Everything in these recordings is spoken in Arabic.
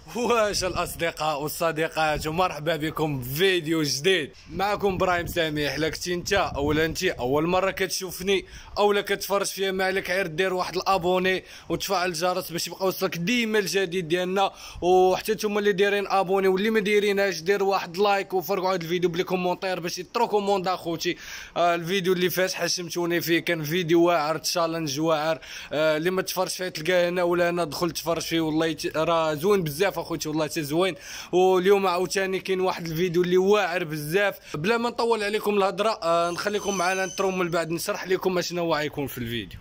واش الأصدقاء والصديقات، ومرحبا بكم بفيديو جديد. معكم ابراهيم سميح. الا كنتي انت اولا انت اول مره كتشوفني اولا كتفرج فيا، ما عليك غير دير واحد الابوني وتفعل الجرس باش يبقى وصلك ديما الجديد ديالنا. وحتى نتوما اللي دايرين ابوني واللي ما دايرينهاش ديروا واحد لايك وفرقوا هذا الفيديو بلي كومونتير باش يتركوا موند اخوتي. الفيديو اللي فات حشمتوني فيه كان فيديو واعر، تشالنج واعر. اللي ما تفرج فيه تلقاه هنا ولا انا دخل تفرج فيه، والله راه زوين بزاف اخوتي، والله حتى زوين. واليوم عاوتاني كاين واحد الفيديو اللي واعر بزاف. بلا ما نطول عليكم الهضره، نخليكم معنا نترو من بعد نشرح لكم اشنو غيكون في الفيديو.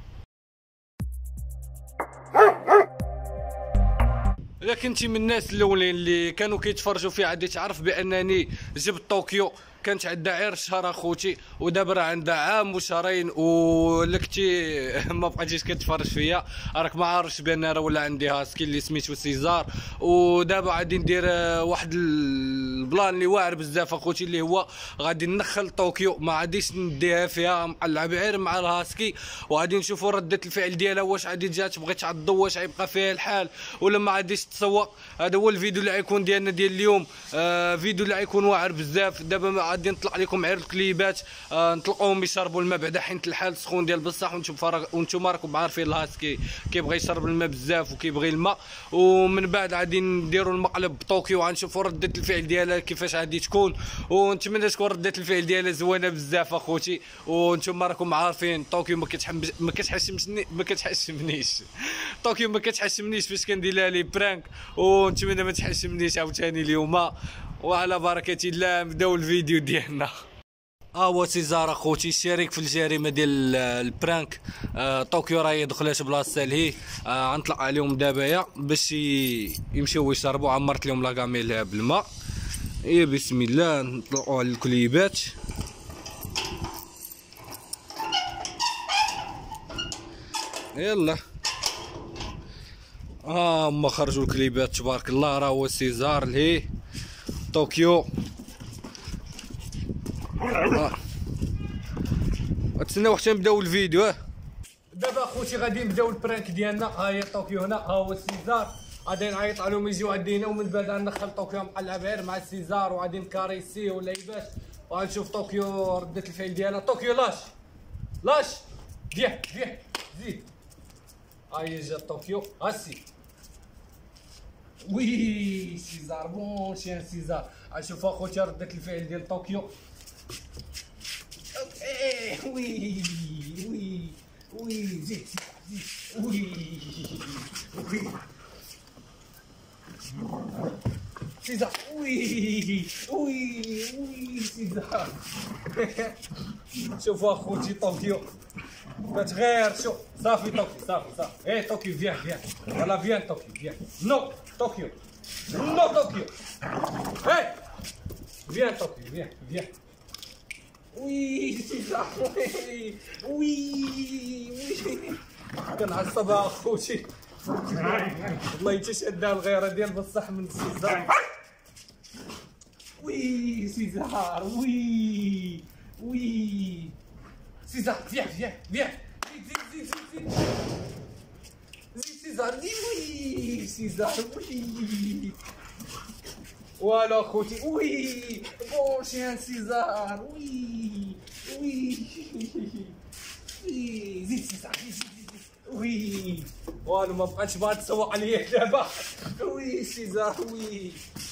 اذا كنتي من الناس الاولين اللي كانوا كيتفرجوا فيه عادي تعرف بانني جبت طوكيو كانت عندها غير شهر اخوتي، ودابا راه عندها عام وشهرين. ولا كنتي ما بقيتيش كتفرج فيا راك ما عارفش بان راه ولا عندي هاسكي اللي سميتو سيزار. ودابا غادي ندير واحد البلان اللي واعر بزاف اخوتي، اللي هو غادي ندخل طوكيو، ما غاديش نديها فيها نلعب غير مع الهاسكي، وغادي نشوفوا رده الفعل ديالها واش غادي تجي تبغي تعضو، واش غيبقى فيها الحال ولا ما غاديش تسوق. هذا هو الفيديو اللي غيكون ديالنا ديال اليوم. فيديو اللي غيكون واعر بزاف. دابا غادي نطلق لكم غير الكليبات، نطلقوهم يشربوا الماء بعدا حيت الحال سخون ديال بصح. وانتم راكم عارفين الهاسكي كيبغي يشرب الماء بزاف وكيبغي الماء. ومن بعد غادي نديروا المقلب بطوكيو، غنشوفوا رده الفعل ديالها كيفاش غادي تكون، ونتمنى تكون رده الفعل ديالها زوينه بزاف اخوتي. وانتم راكم عارفين طوكيو ما كتحشمنيش طوكيو ما كتحشمنيش فاش كندير لها لي برانك، ونتمنى ما تحشمنيش عاوتاني اليوم. وعلى بركه الله نبداو الفيديو ديالنا. هو سيزار اخوتي الشريك في الجريمه ديال البرانك. طوكيو راهي دخلات بلاصه لهيه. غنطلق عليهم دابا باش يمشيو يشربوا. عمرت لهم لاكاميل بالماء. يا بسم الله نطلقوا على الكليبات. يلا هما خرجوا الكليبات تبارك الله. راه هو سيزار لهيه طوكيو. تسناو حتى نبداو الفيديو. دابا اخوتي غادي نبداو البرانك ديالنا. ها هي طوكيو هنا، ها هو السيزار. غادي نعيط عليهم يجيو عندنا، ومن بعد غندخل طوكيو مقلب غير مع السيزار، وغادي نكاريسيه ولعيبات، وغنشوف طوكيو ردة الفعل ديالها. طوكيو لاش فيه زيد. ها هي جات طوكيو. هاسي وي سيزار بون شي سيزار. غنشوف اخوتي ردة الفعل ديال طوكيو. وي زيد وي سيزار وي سيزار. شوفوا اخوتي طوكيو بات غير شوف. صافي طوكيو صافي. طوكيو فيان فوالا فيان طوكيو فيان. نو طوكيو فيان طوكيو فيان. وي سيزار وي كنعصبها اخوتي والله حتى شادها الغيره ديال بصح من سيزار. وي سيزار وي سيزار فيان زيد سيزار وي سيزار وي فوالا اخوتي. وي بون شيان سيزار وي زيد سيزار زيد وي. وانا ما بقاتش باغا تسوق عليا دابا. وي سيزار وي.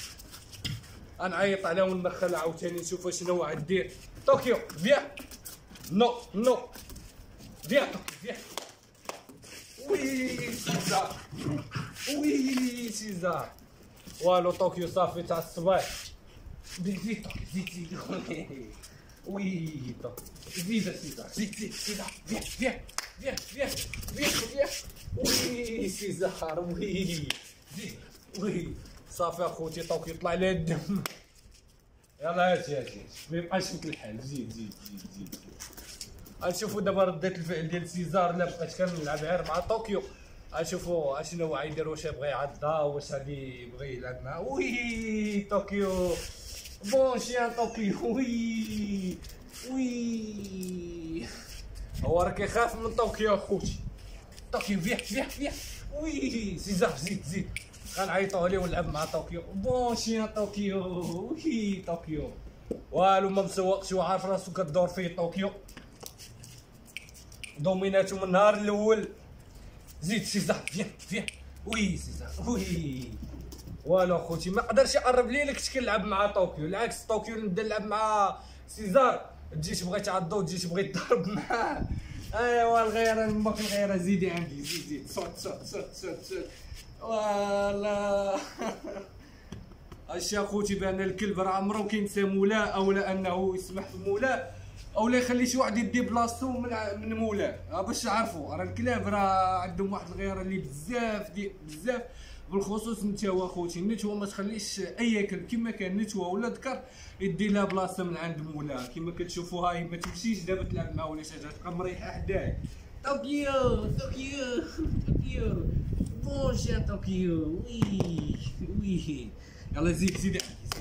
غنعيط عليها وندخل عاوتاني نشوف شنو غدير. طوكيو فيان. نو فيان طوكيو فيان. وي سيزار والو طوكيو صافي تاع الصباح. زيد طوكيو زيد وي زيد سيزار زيد سيزار فيان وي سيزار وي زيد وي. صافي اخوتي طوكيو طلع لها الدم. يلا هاتي ما يبقاش مثل الحال. زيد غنشوفوا دابا ردة الفعل ديال سيزار. لا بقيت كنلعب غير مع طوكيو. غنشوفوا اشنو غيدير، واش يبغي يعضها واش غادي يبغي يلعب معاه. وي طوكيو بون شيان طوكيو وي هو راه كيخاف من طوكيو اخوتي. طوكيو فيه وي سيزار زيد غنعيطوا عليه ونلعب مع طوكيو. بون شي طوكيو وي طوكيو والو ما مسوقش وعارف راسو كدور فيه طوكيو. دوميناتو من النهار الاول. زيد سيزار فيان وي سيزار وي والو خوتي ما قدرش يقرب لي كنت كنلعب مع طوكيو. العكس طوكيو نبدا نلعب مع سيزار تجي تبغي تعضو تجي تبغي تضرب معاه. ايوا الغيره نماك الغيره زيدي عندي زيد صوت فوالا. اش اخوتي بان الكلب راه عمرو كينسى مولاه اولا انه يسمح في مولاه اولا يخلي شي واحد يدي بلاصتو من مولاه باش تعرفوا. راه الكلاب راه عندهم واحد الغيره اللي بزاف بالخصوص نتاوا اخوتي. النتوى ما تخليش اي كلب كيما كان نتوى ولا ذكر يدي لها بلاصه من عند مولاه. كيما كتشوفوا هاي ما تمشيش دابا تلعب معاه ولا شي حاجه تبقى مريحه حداه. طوكيو بون شي طوكيو وي يلا زيد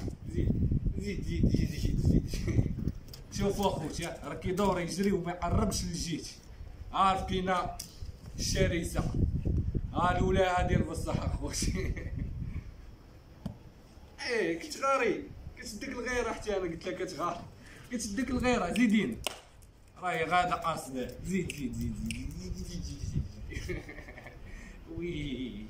شوفوا اخوتي راه كيدور يجري وما يقربش للجيت. عارف كاينه الشرسه الاولى هادي بصح اخوتي. ايه كنت غاري كتديك الغيره حتى انا قلت لك كتغار كتديك الغيره. زيدين راهي غاده قاصده. زيد وي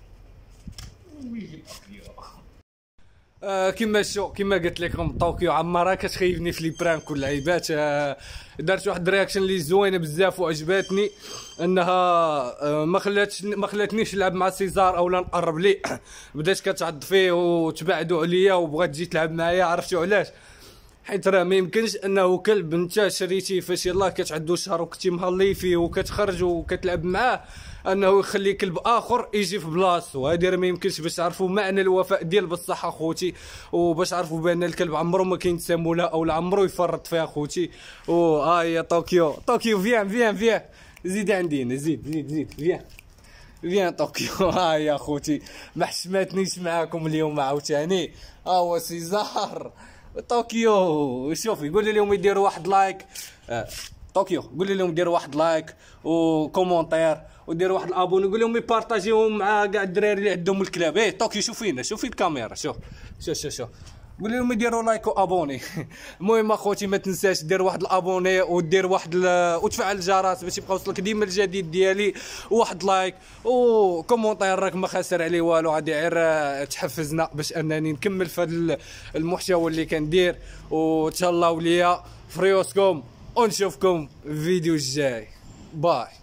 كيما قلت لكم طوكيو عمرها كتخيفني في لي برانك واللعيبات. دارت واحد الرياكشن اللي زوينه بزاف وعجباتني انها ما خلاتنيش نلعب مع سيزار اولا نقرب ليه. بدات كتعض فيه وتبعدوا عليا وبغات تجي تلعب معايا. عرفتوا علاش؟ حيت راه ما يمكنش انه كلب انت شريتيه فاش يلاه كتعدو شهر وكنتي مهلي فيه وكتخرج وكتلعب معاه انه يخلي كلب اخر يجي في بلاصتو. هادي راه ما يمكنش. باش تعرفوا معنى الوفاء ديال بصح اخوتي وباش تعرفوا بان الكلب عمرو ما كينسى لا او عمرو يفرط فيها اخوتي. هي طوكيو فيان زيد عندي زيد فيان طوكيو. هاي اخوتي ما حشماتنيش معاكم اليوم عاوتاني. هو سيزار طوكيو. شوفي قولي لهم يديروا واحد لايك. طوكيو قولي لهم يديروا واحد لايك وكومونتير وديروا واحد الابوني. قول لهم يبارطاجيوهم مع كاع الدراري اللي عندهم الكلاب. طوكيو شوفينا شوفي الكاميرا شوف قول لهم يديروا لايك وابوني. المهم اخوتي ما تنساش دير واحد الابوني ودير واحد وتفعل الجرس باش يبقى يوصلك ديما الجديد ديالي. وواحد لايك وكومونتير راك ما خاسر عليه والو. غادي غير تحفزنا باش انني نكمل في هذا المحتوى اللي كندير. وتهلاو ليا فريوسكم ونشوفكم في الفيديو الجاي. باي.